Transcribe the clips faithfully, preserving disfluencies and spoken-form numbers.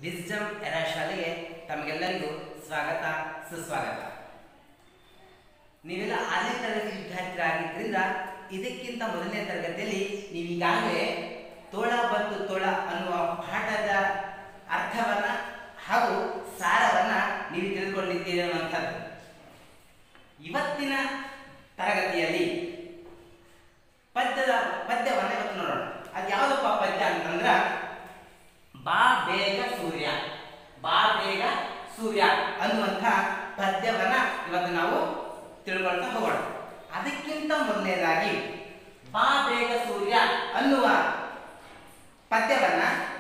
Wisdom era ಶಾಲೆಗೆ ತಮಗೆಲ್ಲರಿಗೂ ಸ್ವಾಗತ ಸುಸ್ವಾಗತ. ನೀವೆಲ್ಲ ಆರನೇ ತರಗತಿ ವಿದ್ಯಾರ್ಥಿಗಳಾಗಿದ್ದರಿಂದ ಇದಕ್ಕಿಂತ ಮೊದಲನೇ ತರಗತಿಯಲ್ಲಿ ನೀವೀಗಾಗಲೇ ತೋಳ ಬಂತು ತೋಳ ಅನ್ನುವ ಪಾಠದ ಅರ್ಥವನ್ನ ಹಾಗೂ ಸಾರವನ್ನ ನೀವು ತಿಳಿದುಕೊಂಡಿದ್ದೀರಿ ಅನ್ನುವಂಥದ್ದು. ಇವತ್ತಿನ ತರಗತಿಯಲ್ಲಿ ಪದ್ಯದ ಪದ್ಯವನ್ನ ಇವತ್ತು ನೋಡೋಣ. ಅದು ಯಾವುದಪ್ಪ ಪದ್ಯ ಅಂತಂದ್ರ ಬಾ ಬೇಗ ಸೂರ್ಯ ಬಾ ಬೇಗ ಸೂರ್ಯ ಅನ್ನುವಂಥ ಪದ್ಯವನ್ನ ಇವತ್ತು ನಾವು ತಿಳ್ಕೊಳ್ತಾ ಹೋಗೋಣ. ಅದಕ್ಕಿಂತ ಮೊದಲನೇದಾಗಿ ಬಾ ಬೇಗ ಸೂರ್ಯ ಅನ್ನುವ ಪದ್ಯವನ್ನ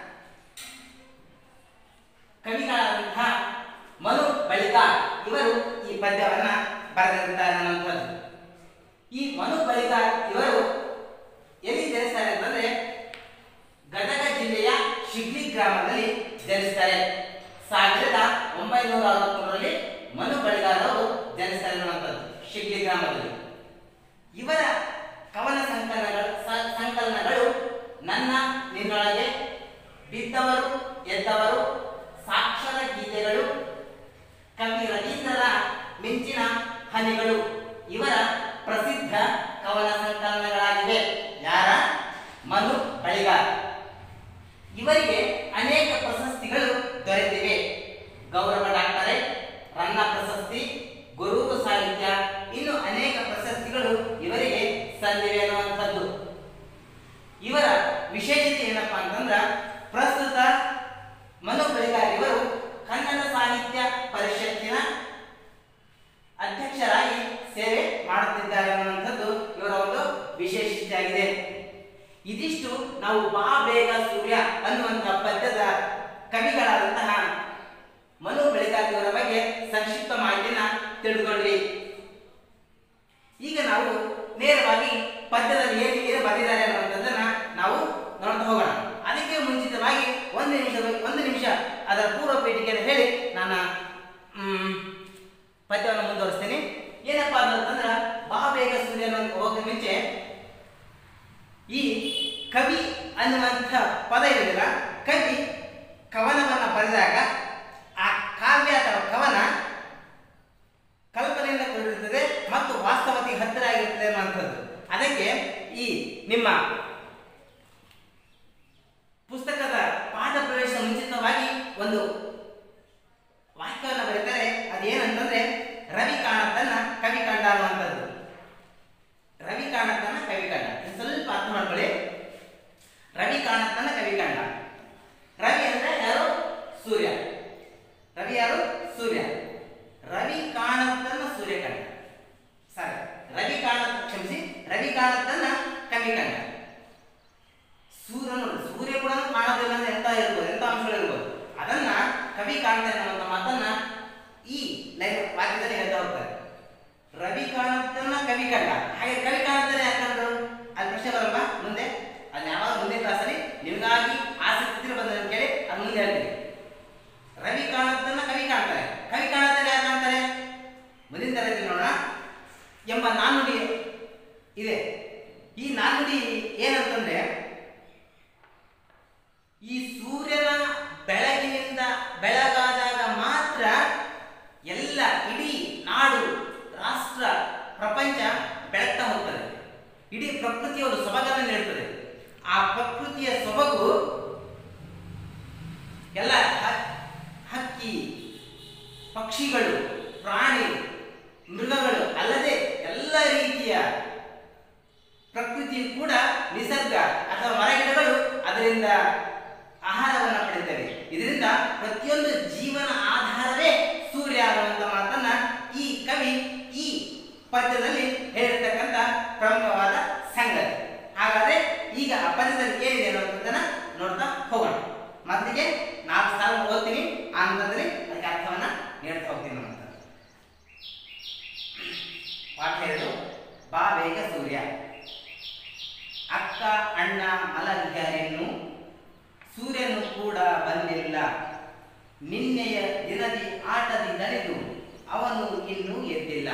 ಕವಿಗಳಾದಂತಹ ಮನು ಬಳಿಗಾರ್ ಇವರು ಈ ಪದ್ಯವನ್ನ ಬರೆದಿರುತ್ತಾರೆ ಅನ್ನುವಂಥದ್ದು. ಈ ಮನು ಬಳಿಗಾರ್ ಇವರು ಎಲ್ಲಿ ಜನಿಸ್ತಾರೆ ಅಂತಂದ್ರೆ ಗದಗ ಜಿಲ್ಲೆಯ ಶಿಗ್ಲಿ ಗ್ರಾಮದಲ್ಲಿ ಜನಿಸ್ತಾರೆ. ಸಾವಿರದ ಒಂಬೈನೂರ ಅರವತ್ಮೂರರಲ್ಲಿ ಮನು ಬಳಿಗಾರ್ ಅವರು ಜನಿಸ್ತಾರೆ ಅನ್ನುವಂಥದ್ದು ಶಿಗ್ಲಿ ಗ್ರಾಮದಲ್ಲಿ. ಇವರ ಕವನ ಸಂಕಲನಗಳು ಸಂಕಲನಗಳು ನನ್ನ ನಿನ್ನೊಳಗೆ, ಬಿದ್ದವರು ಎದ್ದವರು, ಸಾಕ್ಷರ ಗೀತೆಗಳು, ಕವಿ ರವೀಂದ್ರರ ಮಿಂಚಿನ ಹನಿಗಳು ಇವರ ಪ್ರಸಿದ್ಧ ಕವನ ಸಂಕಲನಗಳಾಗಿವೆ. ಯಾರ? ಮನು ಬಳಿಗಾರ್. ಇವರಿಗೆ ಅನೇಕ ಪ್ರಶಸ್ತಿಗಳು ದೊರೆತಿವೆ. ಗೌರವ ಡಾಕ್ಟರೇಟ್, ರನ್ನ ಪ್ರಶಸ್ತಿ, ಗುರೂರು ಸಾಹಿತ್ಯ, ಇನ್ನು ಅನೇಕ ಪ್ರಶಸ್ತಿಗಳು ಇವರಿಗೆ ಸಂದಿವೆ ಅನ್ನುವಂಥದ್ದು. ಇವರ ವಿಶೇಷತೆ ಏನಪ್ಪಾ ಅಂತಂದ್ರ ಪ್ರಸ್ತುತ ಮನು ಬಳಿಗಾರ್ ಇವರು ಕನ್ನಡ ಸಾಹಿತ್ಯ ಪರಿಷತ್ತಿನ ಅಧ್ಯಕ್ಷರಾಗಿ ಸೇವೆ ಮಾಡುತ್ತಿದ್ದಾರೆ ಅನ್ನುವಂಥದ್ದು ಇವರ ಒಂದು ವಿಶೇಷತೆಯಾಗಿದೆ. ಇದಿಷ್ಟು ನಾವು ಬಾ ಬೇಗ ಸೂರ್ಯ ಅನ್ನುವಂತಹ ಪದ್ಯದ ಕವಿಗಳಾದಂತಹ ಮನು ಬಳಿಗಾರ್ ಇವರ ಬಗ್ಗೆ ಸಂಕ್ಷಿಪ್ತ ಮಾಹಿತಿಯನ್ನ ತಿಳಿದುಕೊಂಡ್ವಿ. ಈಗ ನಾವು ನೇರವಾಗಿ ಪದ್ಯದಲ್ಲಿ ಏನು ಏನು ಬರೆದಿದ್ದಾರೆ ಅನ್ನುವಂಥದ್ದನ್ನ ನಾವು ನೋಡ್ತಾ ಹೋಗೋಣ. ಅದಕ್ಕೆ ಮುಂಚಿತವಾಗಿ ಒಂದು ನಿಮಿಷ ಒಂದು ನಿಮಿಷ ಅದರ ಪೂರ್ವ ಪೀಠಿಕೆಯನ್ನು ಹೇಳಿ ನಾನು ಪದ್ಯವನ್ನು ಮುಂದುವರಿಸ್ತೇನೆ. ಏನಪ್ಪಾ ಅಂತಂದ್ರ ಬಾ ಬೇಗ ಸೂರ್ಯ ಹೋಗೋಕೆ ಮುಂಚೆ ಈ ಕವಿ ಅನ್ನುವಂಥ ಪದ ಇರುವುದಿಲ್ಲ. ಕವಿ ಕವನವನ್ನ ಬರೆದಾಗ ಆ ಕಾವ್ಯ ಅಥವಾ ಕವನ ಕಲ್ಪನೆಯಿಂದ ಕೂಡಿರುತ್ತದೆ ಮತ್ತು ವಾಸ್ತವತೆಗೆ ಹತ್ತಿರ ಆಗಿರುತ್ತದೆ ಅನ್ನುವಂಥದ್ದು. ಅದಕ್ಕೆ ಈ ನಿಮ್ಮ ಪುಸ್ತಕದ ಪಾಠ ಪ್ರವೇಶ ಮುಂಚಿತವಾಗಿ ಒಂದು ವಾಕ್ಯವನ್ನು ಬರೀತಾರೆ. ಅದೇನಂತಂದ್ರೆ ರವಿ ಕಾಣತನ್ನ ಕವಿ ಕಂಡ ಅನ್ನುವಂಥದ್ದು. ರವಿ ಕಾಣತನ್ನ ಕವಿ ಕಂಡ ಸ್ವಲ್ಪ ಅರ್ಥ ಮಾಡ್ಕೊಳ್ಳಿ. ರವಿ ಕಾಣತನ್ನ ಕವಿ ಕಂಡ. ರವಿ ಅಂದ್ರೆ ಯಾರು? ಸೂರ್ಯ. ರವಿ ಯಾರು? ಸೂರ್ಯ. ರವಿ ಕಾಣತನ್ನ ಸೂರ್ಯ ಕಂಡ. ಸರಿ, ರವಿ ಕಾಣ ಕ್ಷಮಿಸಿ ರವಿ ಕಾಣತನ್ನ ಕವಿ ಕಂಡ. ಸೂರ್ಯ ನೋಡಿ, ಸೂರ್ಯ ಕೂಡ ಕಾಣೋದಿಲ್ಲ ಅಂದ್ರೆ ಎಂತ ಇರ್ಬೋದು, ಎಂತ ಅಂಶಗಳು ಇರ್ಬೋದು. ಅದನ್ನ ಕವಿ ಕಾಣ್ತಾನೆ ಅನ್ನುವಂಥ ಮಾತನ್ನ ಈ ಲೈನ್ ವಾಕ್ಯದಲ್ಲಿ ಹೇಳ್ತಾ ಹೋಗ್ತಾರೆ. ರವಿ ಕಾಣತನ್ನ ಕವಿ ಕಂಡ. ಹಾಗೆ ಕವಿ ಕಾಣ್ತಾನೆ ಯಾಕಂದ್ರು ಅದು ಪ್ರಶ್ನೆ ಬರಲ್ಲ ಮುಂದೆ. ಅದು ಯಾವಾಗ ಮುಂದಿನ ಕ್ಲಾಸಲ್ಲಿ ನಿಮಗಾಗಿ ಆಸಕ್ತಿ ಬಂದ ಕೇಳಿ ಅದು ಮುಂದೆ ಹೇಳ್ತೀನಿ. ರವಿ ಕಾಣತನ್ನ ಕವಿ ಕಾಣ್ತಾರೆ. ಕವಿ ಕಾಣತಾನೆ ಯಾರು ಕಾಣ್ತಾರೆ? ಮುಂದಿನ ತರಗತಿ ನೋಡೋಣ ಎಂಬ ನಾನುಡಿ ಇದೆ. ಈ ನಾನುಡಿ ಏನಂತಂದ್ರೆ ಈ ಸೂರ್ಯನ ಬೆಳಗಿನಿಂದ ಬೆಳಗಾದಾಗ ಮಾತ್ರ ಎಲ್ಲ ಇಡೀ ನಾಡು, ರಾಷ್ಟ್ರ, ಪ್ರಪಂಚ ಬೆಳಗ್ತಾ ಹೋಗ್ತದೆ. ಇಡೀ ಪ್ರಕೃತಿಯ ಒಂದು ಸೊಬಗನ್ನು ನೀಡುತ್ತದೆ. ಆ ಪ್ರಕೃತಿಯ ಸೊಬಗು ಎಲ್ಲ ಹಕ್ಕಿ, ಪಕ್ಷಿಗಳು, ಪ್ರಾಣಿ, ಮೃಗಗಳು ಅಲ್ಲದೆ ಎಲ್ಲ ರೀತಿಯ ಪ್ರಕೃತಿಯು ಕೂಡ ನಿಸರ್ಗ ಅಥವಾ ಮರಗಿಡಗಳು ಅದರಿಂದ ಆಹಾರವನ್ನು ಪಡೆಯುತ್ತವೆ. ಇದರಿಂದ ಪ್ರತಿಯೊಂದು ಜೀವನ ಆಧಾರವೇ ಸೂರ್ಯ ಅನ್ನುವಂಥ ಮಾತನ್ನ ಈ ಕವಿ ಈ ಪದ್ಯದಲ್ಲಿ ಹೇಳಿರ್ತಕ್ಕಂಥ ಪ್ರಮುಖವಾದ ಸಂಗತಿ. ಹಾಗಾದ್ರೆ ಈಗ ಆ ಪದ್ಯದಲ್ಲಿ ಏನಿದೆ ಅನ್ನೋದನ್ನ ನೋಡ್ತಾ ಹೋಗೋಣ. ಮೊದಲಿಗೆ ನಾಲ್ಕು ಸಾಲ ಓದ್ತೀನಿ, ಆ ನಂತರದಲ್ಲಿ ಅದಕ್ಕೆ ಅರ್ಥವನ್ನ ನೀಡ್ತಾ ಹೋಗ್ತೀನಿ ಅಂತ. ಪಾಠ ಎರಡು, ಬಾ ಬೇಗ ಸೂರ್ಯ. ಅಕ್ಕ ಅಣ್ಣ ಮಲಗಿಯಾರೆನ್ನು, ಸೂರ್ಯನು ಕೂಡ ಬಂದಿಲ್ಲ, ನಿನ್ನೆಯ ದಿನದಿ ಆಟದಿ ದಣಿದು ಅವನು ಇನ್ನೂ ಎದ್ದಿಲ್ಲ.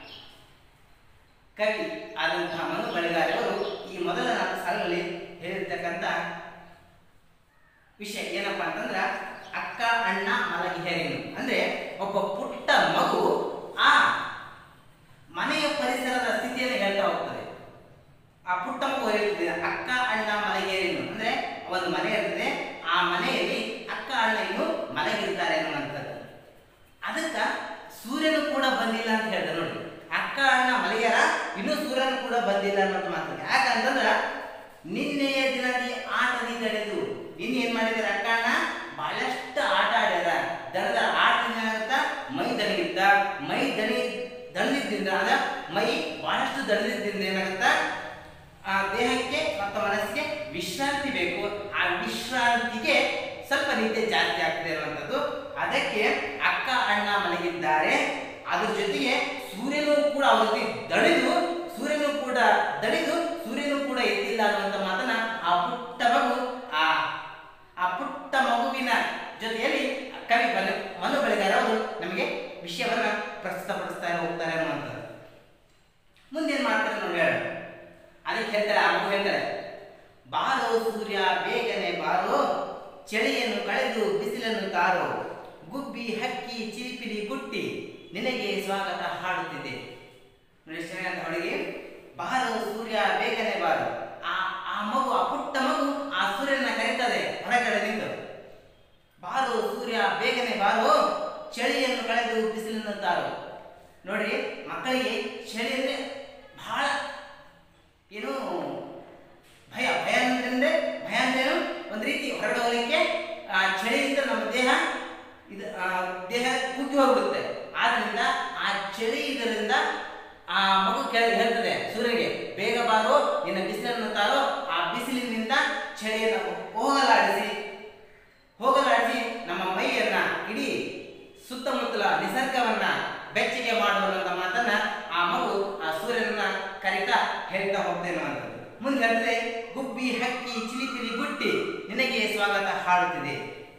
ಕವಿ ಆದಂತಹ ಮನು ಬಳಿಗಾರ್ ಅವರು ಈ ಮೊದಲ ನಾಲ್ಕು ಸಾಲುಗಳಲ್ಲಿ ಹೇಳಿರ್ತಕ್ಕಂಥ ವಿಷಯ ಏನಪ್ಪಾ ಅಂತಂದ್ರ ಅಕ್ಕ ಅಕ್ಕ ಅಣ್ಣ ಮಲಗಿಹರೇನು ಅಂದ್ರೆ ಒಬ್ಬ ಪುಟ್ಟ ಮಗು ಆ ಮನೆಯ ಪರಿಸರದ ಸ್ಥಿತಿಯನ್ನು ಹೇಳ್ತಾ ಹೋಗ್ತದೆ. ಆ ಪುಟ್ಟ ಮಗು ಹೇಳ್ತದೆ ಅಕ್ಕ ಅಣ್ಣ ಮಲಗಿಹರೇನು ಅಂದ್ರೆ ಒಂದು ಮನೆ ಇರ್ತದೆ, ಆ ಮನೆಯಲ್ಲಿ ಅಕ್ಕ ಅಣ್ಣ ಇನ್ನು ಮಲಗಿರ್ತಾರೆ ಅನ್ನುವಂಥದ್ದು. ಅದಕ್ಕ ಸೂರ್ಯನು ಕೂಡ ಬಂದಿಲ್ಲ ಅಂತ ಹೇಳ್ತಾರೆ ನೋಡಿ. ಅಕ್ಕ ಅಣ್ಣ ಮಲಗ್ಯಾರ, ಇನ್ನೂ ಸೂರ್ಯನು ಕೂಡ ಬಂದಿಲ್ಲ ಅನ್ನೋದು ಮಾತು. ಯಾಕಂತಂದ್ರ ನಿನ್ನೆಯ ದಿನದಿ ಆಟದಿ ದಡೆದು, ನಿನ್ನೆ ಏನ್ ಮಾಡಿದಾರೆ ಅಕ್ಕ ಅಣ್ಣ ಬಹಳಷ್ಟು ಆಟ ಆಡ್ಯಾರ. ದಣದ ಆಟದಿಂದ ಮೈ ದಣಿಗಿದ್ದ, ಮೈ ದಣಿ ದಣಿದ್ರಿಂದ ಅದ ಮೈ ಬಹಳಷ್ಟು ದಣಿದ್ರಿಂದ ಏನಾಗುತ್ತ ಆ ದೇಹಕ್ಕೆ ಮತ್ತು ಮನಸ್ಸಿಗೆ ವಿಶ್ರಾಂತಿ ಬೇಕು. ಆ ವಿಶ್ರಾಂತಿಗೆ ಸ್ವಲ್ಪ ನಿದ್ದೆ ಜಾಸ್ತಿ ಆಗ್ತದೆ ಅನ್ನುವಂಥದ್ದು. ಅದಕ್ಕೆ ಅಕ್ಕ ಅಣ್ಣ ಮಲಗಿದ್ದಾರೆ. ಅದ್ರ ಜೊತೆಗೆ ಸೂರ್ಯನು ಕೂಡ ಅವ್ರ ಜೊತೆ ದಣಿದು ಸೂರ್ಯನು ಕೂಡ ದಣಿದು ಸೂರ್ಯನು ಕೂಡ ಎದ್ದಿಲ್ಲ ಅನ್ನುವಂಥ ಮಾತನ್ನ ಆ ಪುಟ್ಟ ಮಗು ಆ ಆ ಪುಟ್ಟ ಮಗುವಿನ ಜೊತೆಯಲ್ಲಿ ಕವಿ ಮನು ಮನು ಬಳಿಗಾರ ಅವರು ನಮಗೆ ವಿಷಯವನ್ನ ಪ್ರಸ್ತುತಪಡಿಸ್ತಾ ಹೋಗ್ತಾರೆ ಅನ್ನುವಂಥದ್ದು. ಮುಂದೇನ್ ಮಾಡ್ತಾರೆ ನೋಡಿ ಹೇಳ. ಅದಕ್ಕೆ ಹೇಳ್ತಾರೆ, ಆ ಮಗು ಹೇಳ್ತಾರೆ, ಬಾರೋ ಸೂರ್ಯ ಬೇಗನೆ ಬಾರೋ, ಚಳಿಯನ್ನು ಕಳೆದು ಬಿಸಿಲನ್ನು ತಾರೋ, ಗುಬ್ಬಿ ಹಕ್ಕಿ ಚಿಲಿಪಿಲಿ ಗುಟ್ಟಿ ನಿನಗೆ ಸ್ವಾಗತ ಹಾಡುತ್ತಿದೆ. ಅಂತ ಹುಡುಗಿ ಬಾರೋ ಸೂರ್ಯ ಬೇಗನೆ ಬಾರೋ. ಆ ಆ ಮಗು ಆ ಪುಟ್ಟ ಮಗು ಆ ಸೂರ್ಯನ ಕರೀತದೆ ಹೊರಗಡೆ ನಿಂತು. ಬಾರೋ ಸೂರ್ಯ ಬೇಗನೆ ಬಾರೋ, ಚಳಿಯನ್ನು ಕಳೆದು ಬಿಸಿಲನ್ನು ತಾರೋ. ನೋಡ್ರಿ ಮಕ್ಕಳಿಗೆ ಚಳಿ ಅಂದ್ರೆ ಬಹಳ ಏನು ಭಯ. ಭಯ ಅಂದ್ರೆ ಭಯ ಅಂದ್ರೇನು ಒಂದು ರೀತಿ ಹೊರಗಡೆ ಹೋಗ್ಲಿಕ್ಕೆ ಆ ಚಳಿಯಿಂದ ನಮ್ಮ ದೇಹ ಇದು ದೇಹ ಕುಗ್ಗಿ ಹೋಗ್ಬಿಡುತ್ತೆ. ಆದ್ರಿಂದ ಆ ಚಳಿ ಇದರಿಂದ ಆ ಮಗು ಕೆಳಗೆ ಹೇಳ್ತದೆ ಸೂರ್ಯನಿಗೆ, ಬೇಗ ಬಾರೋ, ನಿನ್ನ ಬಿಸಿಲನ್ನು ತಾರೋ. ಆ ಬಿಸಿಲಿನಿಂದ ಚಳಿಯನ್ನು ಹೋಗಲಾಡಿಸಿ ಹೋಗಲಾಡಿಸಿ ನಮ್ಮ ಮೈಯನ್ನ ಇಡೀ ಸುತ್ತಮುತ್ತಲ ನಿಸರ್ಗವನ್ನ ಬೆಚ್ಚಗೆ ಮಾಡುವಂತ ಮಾತನ್ನ ಆ ಮಗು ಆ ಸೂರ್ಯನನ್ನ ಕರಿತಾ ಹೇಳ್ತಾ ಹೋಗ್ತೇನೆ ಅಂತ. ಮುಂದೆ ಹೇಳ್ತದೆ, ಗುಬ್ಬಿ ಹಕ್ಕಿ ಚಿಲಿಪಿಲಿ ಗುಟ್ಟಿ ನಿನಗೆ ಸ್ವಾಗತ ಹಾಡುತ್ತಿದೆ.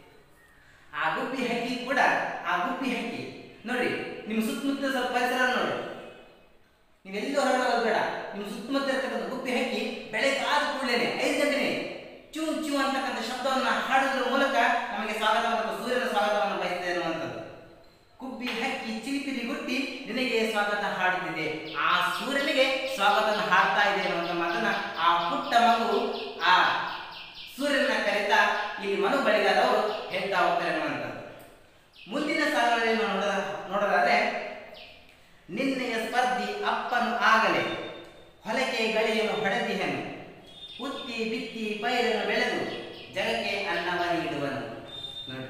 ಆ ಗುಬ್ಬಿ ಹಕ್ಕಿ ಕೂಡ ಆ ಗುಬ್ಬಿ ಹಕ್ಕಿ ನೋಡ್ರಿ, ನಿಮ್ಮ ಸುತ್ತಮುತ್ತ ಸ್ವಲ್ಪ ಪರಿಸರ ನೋಡಿ. ನೀವೆಲ್ಲೂ ಹೊರಡೋದು ಬೇಡ. ನಿಮ್ಮ ಸುತ್ತಮುತ್ತ ಇರ್ತಕ್ಕಂಥ ಗುಬ್ಬಿ ಹಕ್ಕಿ ಬೆಳಗ್ಗೆ ಆದ ಕೂಡಲೇ ಐದು ಗಂಟೆನೆ ಚೂ ಚೂ ಅಂತಕ್ಕಂಥ ಶಬ್ದವನ್ನ ಹಾಡುವುದರ ಮೂಲಕ ನಮಗೆ ಸ್ವಾಗತವನ್ನು ಸೂರ್ಯನ ಸ್ವಾಗತವನ್ನು ಬಯಸಿದೆ ಅನ್ನುವಂಥದ್ದು. ಗುಬ್ಬಿ ಹಕ್ಕಿ ಚಿಲಿಪಿಲಿ ಗುಟ್ಟಿ ನಿನಗೆ ಸ್ವಾಗತ ಹಾಡುತ್ತಿದೆ. ಆ ಸೂರ್ಯನಿಗೆ ಸ್ವಾಗತವನ್ನು ಹಾಡ್ತಾ ಇದೆ ಅನ್ನುವಂಥ ಮಾತನ್ನ ಆ ಪುಟ್ಟ ಮಗು ಆ ಸೂರ್ಯನ ಕರೆತಾ ಇಲ್ಲಿ ಮನು ಬಳಿಗಾರವರು ಹೇಳ್ತಾ ಹೋಗ್ತಾರೆ ಅನ್ನುವಂಥದ್ದು. ಮುಂದಿನ ಸಾಲುಗಳಲ್ಲಿ ನೋಡ ನೋಡೋದಾದ್ರೆ, ನಿನ್ನೆಯ ಸ್ಪರ್ಧಿ ಅಪ್ಪನು ಆಗಲೇ ಹೊಲಕೆ ಗಳಿಯನ್ನು ಹೊಡೆದಿಹನು, ಉತ್ತಿ ಬಿತ್ತಿ ಪೈರನ್ನು ಬೆಳೆದು ಜಗಕ್ಕೆ ಅನ್ನವ ನೀಡುವನು. ನೋಡಿ,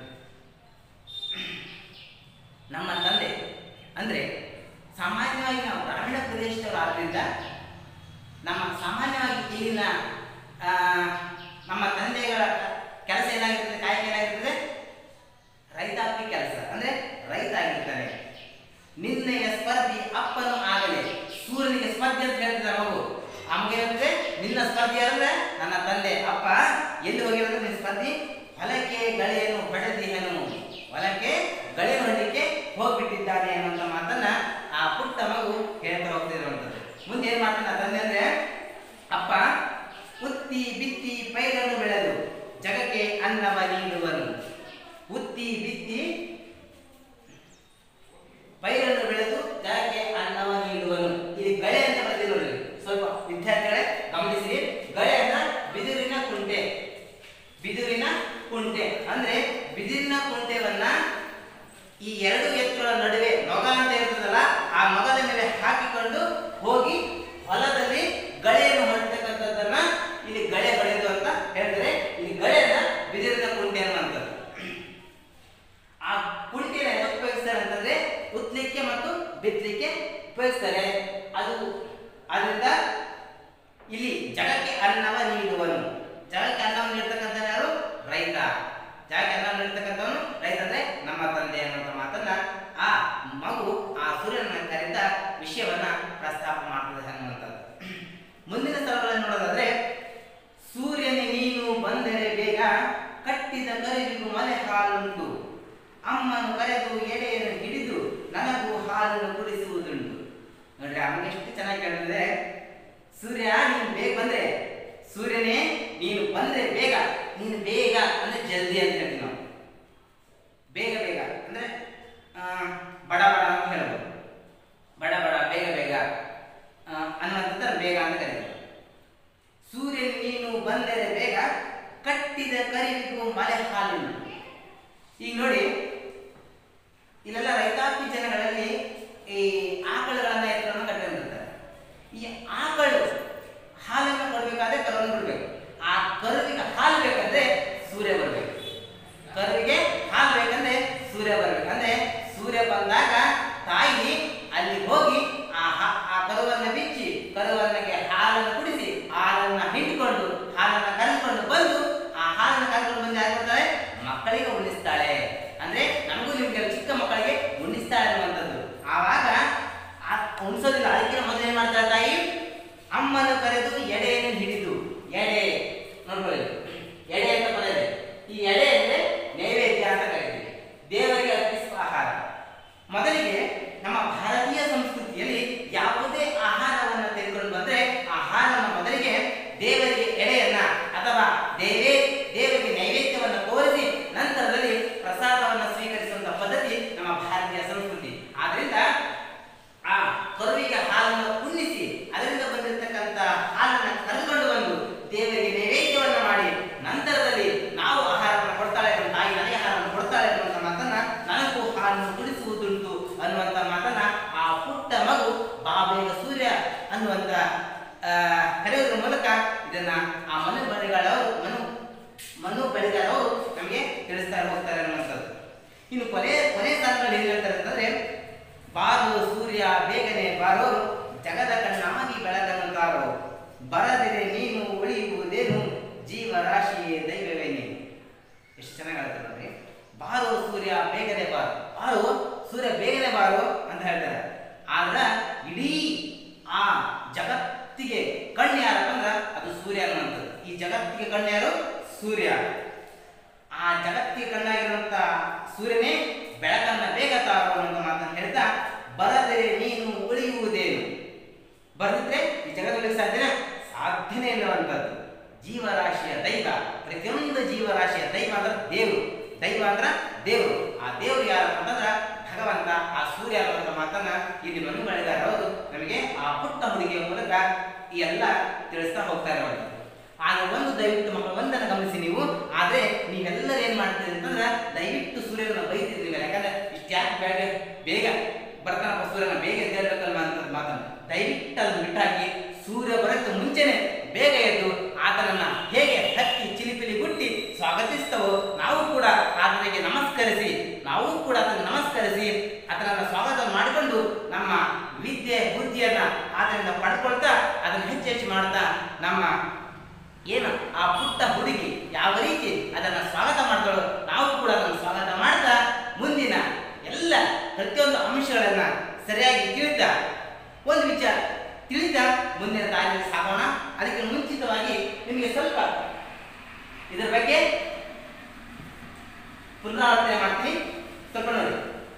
ನಮ್ಮ ತಂದೆ ಅಂದ್ರೆ ಸಾಮಾನ್ಯವಾಗಿ ನಾವು ಗ್ರಾಮೀಣ ಪ್ರದೇಶದವರು ಆದ್ರಿಂದ ನಮ್ಮ ಸಾಮಾನ್ಯವಾಗಿ ಇಲ್ಲಿನ ನಮ್ಮ ತಂದೆಗಳ ಕೆಲಸ ಏನಾಗಿರ್ತದೆ, ಕಾಯಕ ಏನಾಗಿರ್ತದೆ, ರೈತಾಪಿ ಕೆಲಸ ಅಂದ್ರೆ ರೈತ ಆಗಿರ್ತಾನೆ. ನಿನ್ನೆಯ ಸ್ಪರ್ಧಿ ಅಪ್ಪನು ಆಗಲೇ, ಸೂರ್ಯನಿಗೆ ಸ್ಪರ್ಧೆ ಅಂತ ಹೇಳ್ತಿದ್ದಾರೆ ಮಗು. ಅಮ್ಗೆ ಹೇಳ್ತದೆ ನಿನ್ನ ಸ್ಪರ್ಧಿ ಅಂದ್ರೆ ನನ್ನ ತಂದೆ ಅಪ್ಪ. ಎಲ್ಲಿ ಹೋಗಿರೋದು ನಿನ್ನ ಸ್ಪರ್ಧಿ? ಹೊಲಕ್ಕೆ ಗಳೆಯನ್ನು ಹೊಡೆದಿಹನು, ಹೊಲಕ್ಕೆ ಗಳೆಯನ್ನು ಹೊಡಲಿಕ್ಕೆ ಹೋಗ್ಬಿಟ್ಟಿದ್ದಾನೆ ಅನ್ನುವಂಥ ಮಾತನ್ನ ಆ ಪುಟ್ಟ ಮಗು ಹೇಳ್ತಾ ಹೋಗ್ತಿರುವಂಥದ್ದು. ಮುಂದೆ ಏನ್ ಮಾಡ್ತಾನೆ ಆ ತಂದೆ ಅಂದ್ರೆ, ಅಪ್ಪ ಉತ್ತಿ ಬಿತ್ತಿ ಪೈರನ್ನು ಬೆಳೆದು ಜಗಕ್ಕೆ ಅನ್ನವ ನೀಡುವನು. ಉತ್ತಿ ಬಿತ್ತಿ ಪೈರನ್ನು ಬೆಳೆದು ಜಗಕ್ಕೆ ಅನ್ನವ ನೀಡುವನು. ಇಲ್ಲಿ ಗಳೆ ಅಂತ ಬರೆದಿ ನೋಡಿ, ಸ್ವಲ್ಪ ವಿದ್ಯಾರ್ಥಿಗಳೇ ಗಮನಿಸಿ. ಗಳೆ ಅಂದ್ರೆ ಬಿದಿರಿನ ಕುಂಟೆ. ಬಿದಿರಿನ ಕುಂಟೆ ಅಂದ್ರೆ ಬಿದಿರಿನ ಕುಂಟೆವನ್ನ ಈ ಎರಡು ಎತ್ತುಗಳ ನಡುವೆ ನೊಗ ಅಂತ ಇರ್ತದಲ್ಲ, ಆ ನೊಗದ ಮೇಲೆ ಹಾಕಿಕೊಂಡು ಹೋಗಿ ಹೊಲದಲ್ಲಿ ಗಳೆಯನ್ನು ಹೊರತಕ್ಕಂಥದ್ದನ್ನ ಇಲ್ಲಿ ಗಳೆ ಗಳೆದು ಅಂತ ಹೇಳ್ತಾರೆ. ಇಲ್ಲಿ ಗಳೆನ ಬಿದಿರಿನ ಕುಂಟೆ ಅನ್ನುವಂಥದ್ದು. ಆ ಕುಂಟೆನ ಉಪಯೋಗಿಸ್ತಾರೆ ಅಂತಂದ್ರೆ ಉತ್ಲಿಕ್ಕೆ ಮತ್ತು ಬಿತ್ತಲಿಕ್ಕೆ ಉಪಯೋಗಿಸ್ತಾರೆ. ಅದು ಅದರಿಂದ ಇಲ್ಲಿ ಜಗಕ್ಕೆ ಅನ್ನವ ನೀಡುವನು. ಜಗಕ್ಕೆ ಅನ್ನವನ್ನು ನೀಡ್ತಕ್ಕಂಥ ಯಾರು? ರೈತ. ಜಗಕ್ಕೆ ಅನ್ನ ನೀಡ್ತಕ್ಕಂಥವನು ರೈತ ಅಂದ್ರೆ ನಮ್ಮ ತಂದೆ ಅನ್ನುವಂಥ ಮಾತನ್ನ ಆ ಮಗು ಆ ಸೂರ್ಯನ ಕರೆದ ವಿಷಯವನ್ನ ಪ್ರಸ್ತಾಪ ಮಾಡ್ತದೆ ಅನ್ನುವಂಥದ್ದು. ಮುಂದಿನ ಸ್ಥಳಗಳನ್ನು ನೋಡೋದಾದ್ರೆ, ಸೂರ್ಯನೇ ನೀನು ಬಂದರೆ ಬೇಗ ಕಟ್ಟಿದ ಕರಿವಿಗೂ ಮನೆ ಹಾಲುಂಟು, ಅಮ್ಮನು ಕರೆದು ಎಡೆಯನ್ನು ಹಿಡಿದು ನನಗೂ ಹಾಲನ್ನು ಕುಡಿಸುವುದುಂಟು. ನೋಡ್ರಿ, ಅಮ್ಮಗೆ ಎಷ್ಟು ಚೆನ್ನಾಗಿ ಕೇಳ್ತದೆ. ಸೂರ್ಯ ನೀನು ಬೇಗ ಬಂದ್ರೆ, ಸೂರ್ಯನೇ ನೀನು ಬಂದ್ರೆ ಬೇಗ, ನೀನು ಬೇಗ ಅಂದ್ರೆ ಜಲ್ದಿ ಅಂತ ಹೇಳ್ತೀವಿ ನಾವು. ಕಟ್ಟಿದ ಕರಿವಿಗೂ ಮಲೆ ಹಾಲಿನ. ಈಗ ನೋಡಿ, ಇಲ್ಲೆಲ್ಲ ರೈತಾಪಿ ಜನಗಳಲ್ಲಿ ಈ ಆಕಳುಗಳನ್ನ ಎತ್ತರನ್ನು ಕಟ್ಟಿರ್ತಾರೆ. ಈ ಆಕಳು ಹಾಲನ್ನು ಕೊಡಬೇಕಾದ್ರೆ ಕರುವನ್ನು ಬಿಡ್ಬೇಕು. ಆ ಕರುವಿಗೆ ಹಾಲು ಬೇಕಂದ್ರೆ ಸೂರ್ಯ ಬರ್ಬೇಕು. ಕರುವಿಗೆ ಹಾಲು ಬೇಕಂದ್ರೆ ಸೂರ್ಯ ಬರ್ಬೇಕು. ಅಂದ್ರೆ ಸೂರ್ಯ ಬಂದಾಗ ತಾಯಿ ಅಲ್ಲಿ ಹೋಗಿ ಆ ಆ ಕರುವನ್ನು ಬಿಚ್ಚಿ ಕರುವನ್ನಗೆ ಹಾಲನ್ನು ಕುಡಿಸಿ ಹಾಲನ್ನ ಹಿಂಡ್ಕೊಂಡು ಹಾಲನ್ನ ಕರೆದುಕೊಂಡು ಬಂದು ಆ ಹಾಲನ್ನು ಕರೆದುಕೊಂಡು ಬಂದು ಯಾರು ಕೊಡ್ತಾಳೆ? ಮಕ್ಕಳಿಗೆ ಉಣಿಸ್ತಾಳೆ. ಅಂದ್ರೆ ನಮಗೂ ನಿಮ್ಗೆ ಚಿಕ್ಕ ಮಕ್ಕಳಿಗೆ ಉಣಿಸ್ತಾಳೆ ಅನ್ನುವಂಥದ್ದು. ಆವಾಗ ಉಣಿಸೋದಿಲ್ಲ, ಅದಕ್ಕೆ ಮೊದಲು ಏನ್ ಮಾಡ್ತಾಳೆ ತಾಯಿ? ಅಮ್ಮನ ಕರೆದು ಎಡೆಯನ್ನು ಹಿಡಿದು, ಎಡೆ ನೋಡ್ಕೊಳ್ಳಿ, ಎಡೆ ಅಂತ ಪದ ಇದೆ. ಈ ಎಡೆ ಅಂದ್ರೆ ನೈವೇದ್ಯ ಅಂತ ಕರೀತೀವಿ, ದೇವರಿಗೆ ಅರ್ಪಿಸುವ ಆಹಾರ. ಮೊದಲಿಗೆ ನಮ್ಮ ಭಾರತೀಯ ಸಂಸ್ಕೃತಿಯಲ್ಲಿ ಯಾವುದೇ ಆಹಾರವನ್ನು ತೆಗೆದುಕೊಂಡು ಬಂದ್ರೆ ಆಹಾರವನ್ನು ಮೊದಲಿಗೆ ದೇವರಿಗೆ ಎಡೆಯನ್ನ ಅಥವಾ ದೇವೇ ದೇವರಿಗೆ ನೈವೇದ್ಯವನ್ನು ತೋರಿಸಿ ನಂತರದಲ್ಲಿ ಪ್ರಸಾದವನ್ನು ಸ್ವೀಕರಿಸುವಂತಹ ಪದ್ಧತಿ ನಮ್ಮ ಭಾರತೀಯ ಸಂಸ್ಕೃತಿ. ಆದ್ರಿಂದ ಆ ಕರುವಿಗೆ ಹಾಲನ್ನು ಉಣ್ಣಿಸಿ ಅದರಿಂದ ಬಂದಿರತಕ್ಕಂಥ ಹಾಲನ್ನು ಕರೆದುಕೊಂಡು ಬಂದು ದೇವರಿಗೆ ನೈವೇದ್ಯವನ್ನು ಮಾಡಿ ನಂತರದಲ್ಲಿ ನಾವು ಆಹಾರವನ್ನು ಕೊಡ್ತಾಳೆ, ನಮ್ಮ ತಾಯಿ ನನಗೆ ಆಹಾರವನ್ನು ಕೊಡ್ತಾಳೆ ಅನ್ನುವಂಥ ಮಾತನ್ನ, ನನಗೂ ಹಾಲನ್ನು ಕುಡಿಸುವುದುಂಟು ಅನ್ನುವಂಥ ಮಾತನ್ನ ಆ ಪುಟ್ಟ ಮಗು ಬಾಬೇಗ ಸೂರ್ಯ ಅನ್ನುವಂಥ ಕರೆಯುವುದರ ಮೂಲಕ ಇದನ್ನ ಆ ಮನು ಬಳಿಗಾರವರು ಮನು ಮನು ಬಳಿಗಾರವರು ನಮಗೆ ತಿಳಿಸ್ತಾ ಹೋಗ್ತಾರೆ ಅನ್ನುವಂಥದ್ದು. ಇನ್ನು ಕೊನೆ ಕೊನೆ ಸಾಲುಗಳು ಏನು ಹೇಳ್ತಾರೆ ಅಂತಂದ್ರೆ, ಬಾರೋ ಸೂರ್ಯ ಬೇಗನೆ ಬಾರೋ, ಜಗದ ಕಣ್ಣಾಗಿ ಬೆಳಗನಂತಾರೋ, ಬರದಿರೆ ನೀನು ಉಳಿಯುವುದೇನು, ಜೀವರಾಶಿಯೇ ದೈವವೇ ನೀನು. ಎಷ್ಟು ಚೆನ್ನಾಗಿ ಹೇಳ್ತಾರೆ ನೋಡ್ರಿ. ಬಾರೋ ಸೂರ್ಯ ಬೇಗನೆ ಬಾರೋ, ಬಾರೋ ಸೂರ್ಯ ಬೇಗನೆ ಬಾರೋ ಅಂತ ಹೇಳ್ತಾರೆ. ಆದ್ರ ಇಡೀ ಆ ಜಗತ್ತಿಗೆ ಕಣ್ಣು ಯಾರಪ್ಪ ಅದು ಸೂರ್ಯ ಅನ್ನುವಂಥದ್ದು. ಈ ಜಗತ್ತಿಗೆ ಕಣ್ಣು ಯಾರು? ಸೂರ್ಯ. ಆ ಜಗತ್ತಿಗೆ ಕಣ್ಣಾಗಿರುವಂತ ಸೂರ್ಯನೇ ಬೆಳಕನ್ನ ಬೇಗ ತಾರೋ ಅನ್ನೋ ಮಾತನ್ನು ಹೇಳ್ತಾ, ಬರದರೆ ನೀನು ಉಳಿಯುವುದೇನು, ಬರೆದಿದ್ರೆ ಈ ಜಗತ್ತಿಗೆ ಸಾಧ್ಯನ ಸಾಧ್ಯನೇ ಇಲ್ಲವಂಥದ್ದು. ಜೀವರಾಶಿಯ ದೈವ, ಪ್ರತಿಯೊಂದು ಜೀವರಾಶಿಯ ದೈವ ಅಂದ್ರೆ ದೇವರು, ದೈವ ಅಂದ್ರ ದೇವರು. ಆ ದೇವರು ಯಾರಪ್ಪ ಅಂತಂದ್ರ ಭಗವಂತ, ಆ ಸೂರ್ಯ ಅನ್ನುವಂಥ ಮಾತನ್ನ ಇಲ್ಲಿ ಮನು ಬಳಿಗಾರವರು ನಮಗೆ ಆ ಪುಟ್ಟ ಹುಡುಗಿಯ ಮೂಲಕ ಈ ಎಲ್ಲ ತಿಳಿಸ್ತಾ ಹೋಗ್ತಾರೆ ಅವರು. ಆಗ ಒಂದು ದಯವಿಟ್ಟು ಮಕ್ಕಳು ಒಂದನ್ನು ಗಮನಿಸಿ ನೀವು, ಆದ್ರೆ ನೀವೆಲ್ಲರೂ ಏನ್ ಮಾಡ್ತೀರಿ ಅಂತಂದ್ರೆ ದಯವಿಟ್ಟು ಸೂರ್ಯನ ಬೈತಿದ್ರಿ. ಯಾಕಂದ್ರೆ ಇಷ್ಟ ಯಾಕೆ ಬೇಗ ಬೇಗ ಬರ್ತಾನಪ್ಪ ಸೂರ್ಯನ ಬೇಗ ಎದ್ದೇಳ್ಬೇಕಲ್ವ ಅಂತ ಮಾತನ್ನು ದಯವಿಟ್ಟು ಅದನ್ನು ಬಿಟ್ಟಾಕಿ ಸೂರ್ಯ ಬರೋಕ್ಕೆ ಮುಂಚೆನೆ ಬೇಗ ಎದ್ದು ಆತನನ್ನ ಹೇಗೆ ಹತ್ತಿ ಚಿಲಿಪಿಲಿ ಗುಟ್ಟಿ ಸ್ವಾಗತಿಸ್ತವೋ ನಾವು ಕೂಡ ಆತನಿಗೆ ನಮಸ್ಕರಿಸಿ ನಾವು ಕೂಡ ಆತನಿಗೆ ನಮಸ್ಕರಿಸಿ ಆತನನ್ನ ಸ್ವಾಗತ ಮಾಡಿಕೊಂಡು ನಮ್ಮ ವಿದ್ಯೆ ಬುದ್ಧಿಯನ್ನ ಆತನಿಂದ ಪಡ್ಕೊಳ್ತಾ ಅದನ್ನು ಹೆಚ್ಚು ಹೆಚ್ಚು ಮಾಡ್ತಾ ನಮ್ಮ ಏನು ಆ ಪುಟ್ಟ ಹುಡುಗಿ ಯಾವ ರೀತಿ ಅದನ್ನ ಸ್ವಾಗತ ಮಾಡ್ತಾಳೋ ನಾವು ಕೂಡ ಅದನ್ನು ಸ್ವಾಗತ ಮಾಡ್ತಾ ಮುಂದಿನ ಎಲ್ಲ ಪ್ರತಿಯೊಂದು ಅಂಶಗಳನ್ನ ಸರಿಯಾಗಿ ತಿಳಿತಾ ಒಂದು ವಿಚಾರ ತಿಳಿತಾ ಮುಂದಿನ ದಾರಿಯಲ್ಲಿ ಸಾಗೋಣ. ಅದಕ್ಕೆ ಮುಂಚಿತವಾಗಿ ನಿಮಗೆ ಸ್ವಲ್ಪ ಇದರ ಬಗ್ಗೆ ಪುನರಾವರ್ತನೆ ಮಾಡ್ತೀನಿ, ಸ್ವಲ್ಪ ನೋಡಿ.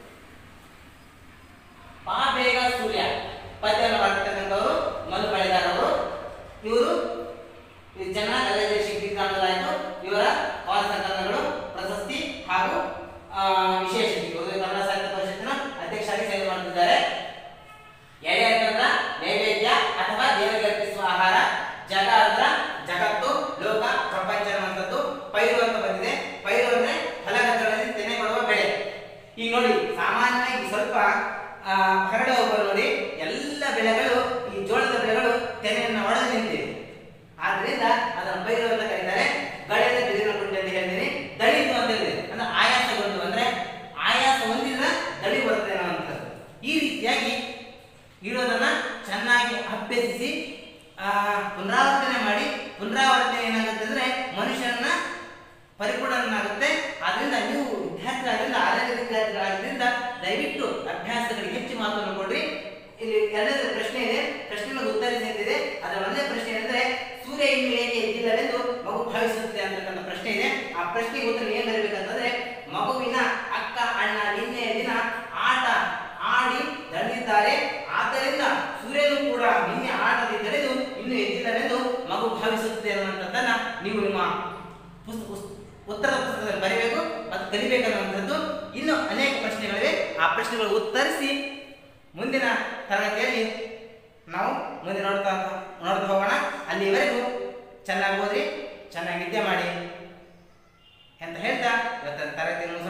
ಬಾ ಬೇಗ ಸೂರ್ಯ ಪದ್ಯವನ್ನು ಬರ್ತಕ್ಕಂಥವರು ಮನು ಬಳಿಗಾರವರು. ಇವರು ಜನ ಕಲೆಯ ಶಿಕ್ಷಿಕಾಂತರಾಯಿತು. ಇವರ ಕಾಲ ಸಂಕಲನಗಳು ಪ್ರಶಸ್ತಿ ಹಾಗೂ ವಿಶೇಷ ಕನ್ನಡ ಸಾಹಿತ್ಯ ಪರಿಷತ್ತಿನ ಅಧ್ಯಕ್ಷರಾಗಿ ಸೇವೆ ಮಾಡುತ್ತಿದ್ದಾರೆ. ಎಡೆ ಅಂತಂದ್ರ ನೈವೇದ್ಯ ಅಥವಾ ದೇವರಿಗೆ ಅರ್ಪಿಸುವ ಆಹಾರ, ಜಗ ಅಂದ್ರ ಜಗತ್ತು, ಲೋಕ, ಪ್ರಪಂಚ ಅನ್ನುವಂಥದ್ದು. ಪೈರು ಅಂತ ಬಂದಿದೆ. ಪೈರು ಅಂದ್ರೆ ಹೊಲಗದ್ದೆಗಳಲ್ಲಿ ತೆನೆ ಮಾಡುವ ಬೆಳೆ. ಈಗ ನೋಡಿ ಸಾಮಾನ್ಯವಾಗಿ ಸ್ವಲ್ಪ ಹರಡ ಹೋಗುವ ನೋಡಿ ಎಲ್ಲ ಬೆಳೆಗಳು ಈ ಜೋಳದ ಬೆಳೆಗಳು ತೆನೆಯನ್ನು ಒಡೆದು ನಿಂತಿವೆ. ಆದ್ರಿಂದ ಅದನ್ನು ಪೈರು ಅಂತ ಕರೀತಾರೆ. ಗಳೆದ ಬಿದಿರಿನ ಕುಂಟೆ ಅಂತ ಹೇಳಿದೀನಿ. ದಳಿದು ಅಂತ ಹೇಳಿದೆ ಅಂದ್ರೆ ಆಯಾಸಗೊಂಡು, ಅಂದ್ರೆ ಆಯಾಸ ಹೊಂದಿದ್ರೆ ದಳಿ ಬರುತ್ತೆ ಅನ್ನುವಂಥದ್ದು. ಈ ರೀತಿಯಾಗಿ ಇಡೋದನ್ನ ಚೆನ್ನಾಗಿ ಅಭ್ಯಸಿಸಿ ಪುನರಾವರ್ತನೆ ಮಾಡಿ, ಪುನರಾವರ್ತನೆ ಏನಾಗುತ್ತೆ ಅಂದ್ರೆ ಮನುಷ್ಯನನ್ನ ಪರಿಪೂರ್ಣನಾಗುತ್ತೆ. ಆದ್ರಿಂದ ನೀವು ವಿದ್ಯಾರ್ಥಿಗಳಾದ್ರಿಂದ ಆರೋಗ್ಯ ವಿದ್ಯಾರ್ಥಿಗಳಾದ್ರಿಂದ ದಯವಿಟ್ಟು ಅಭ್ಯಾಸಗಳಿಗೆ ಹೆಚ್ಚು ಮಹತ್ವವನ್ನು ಕೊಡ್ರಿ. ಇಲ್ಲಿ ಎರಡನೇ ಪ್ರಶ್ನೆ ಇದೆ, ಪ್ರಶ್ನೆಗೆ ಉತ್ತರಿಸಿ ಅಂತಿದೆ. ಅದರ ಒಂದೇ ಪ್ರಶ್ನೆ ಏನಂದ್ರೆ ಸೂರ್ಯ ಇನ್ನು ಏಕೆ ಎದ್ದಿಲ್ಲವೆಂದು ಮಗು ಭಾವಿಸುತ್ತೆ ಅಂತಕ್ಕಂಥ ಪ್ರಶ್ನೆ ಇದೆ. ಆ ಪ್ರಶ್ನೆಗೆ ಉತ್ತರ ಏನ್ ಬರಬೇಕಂತಂದ್ರೆ, ಮಗುವಿನ ಅಕ್ಕ ಅಣ್ಣ ನಿನ್ನೆಯ ದಿನ ಆಟ ಆಡಿ ದಣಿದಿದ್ದಾರೆ, ಆದ್ದರಿಂದ ಸೂರ್ಯನು ಕೂಡ ನಿನ್ನೆ ಆಟದಲ್ಲಿ ದಣಿದು ಇನ್ನು ಎದ್ದಿಲ್ಲವೆಂದು ಮಗು ಭಾವಿಸುತ್ತದೆ ಅನ್ನುವಂಥದ್ದನ್ನ ನೀವು ನಿಮ್ಮ ಉತ್ತರದ ಪುಸ್ತಕದಲ್ಲಿ ಬರೀಬೇಕು ಮತ್ತು ಕಲಿಬೇಕನ್ನುವಂಥದ್ದು. ಇನ್ನು ಅನೇಕ ಪ್ರಶ್ನೆಗಳಿವೆ. ಆ ಪ್ರಶ್ನೆಗಳು ಉತ್ತರಿಸಿ ಮುಂದಿನ ತರಗತಿಯಲ್ಲಿ ನಾವು ಮುಂದೆ ನೋಡ್ತಾ ನೋಡ್ತಾ ಹೋಗೋಣ. ಅಲ್ಲಿವರೆಗೂ ಚೆನ್ನಾಗಿ ಓದ್ರಿ, ಚೆನ್ನಾಗಿ ಚೆನ್ನಾಗಿ ನಿದ್ದೆ ಮಾಡಿ ಅಂತ ಹೇಳ್ತಾ ಇವತ್ತಿನ ತರಗತಿ